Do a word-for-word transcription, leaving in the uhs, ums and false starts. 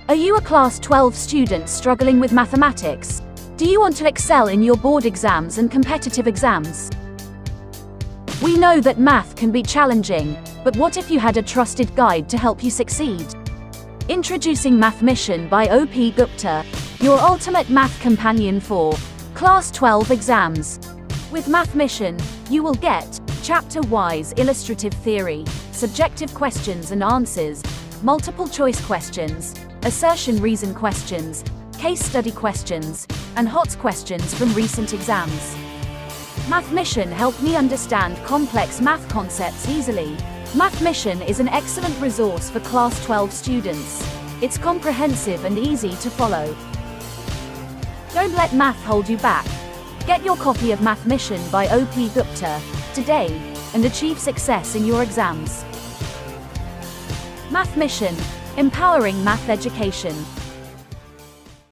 Are you a Class twelve student struggling with mathematics? Do you want to excel in your board exams and competitive exams? We know that math can be challenging, but what if you had a trusted guide to help you succeed? Introducing Mathmission by O P Gupta, your ultimate math companion for Class twelve exams. With Mathmission, you will get chapter-wise illustrative theory, subjective questions and answers, multiple choice questions, assertion reason questions, case study questions, and H O T S questions from recent exams. Mathmission helped me understand complex math concepts easily. Mathmission is an excellent resource for Class twelve students. It's comprehensive and easy to follow. Don't let math hold you back. Get your copy of Mathmission by O P Gupta today and achieve success in your exams. Mathmission, empowering math education.